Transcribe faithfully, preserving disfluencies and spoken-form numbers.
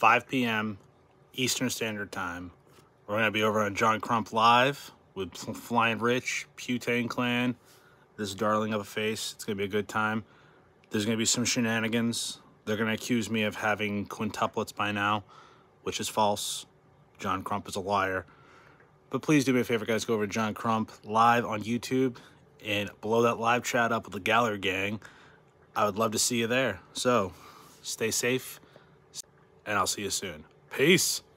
five P M Eastern Standard Time. We're going to be over on John Crump Live with Flying Rich, Putane Clan, this darling of a face. It's going to be a good time. There's going to be some shenanigans. They're going to accuse me of having quintuplets by now, which is false. John Crump is a liar. But please do me a favor, guys. Go over to John Crump Live on YouTube and blow that live chat up with the gallery gang. I would love to see you there. So, stay safe, and I'll see you soon. Peace.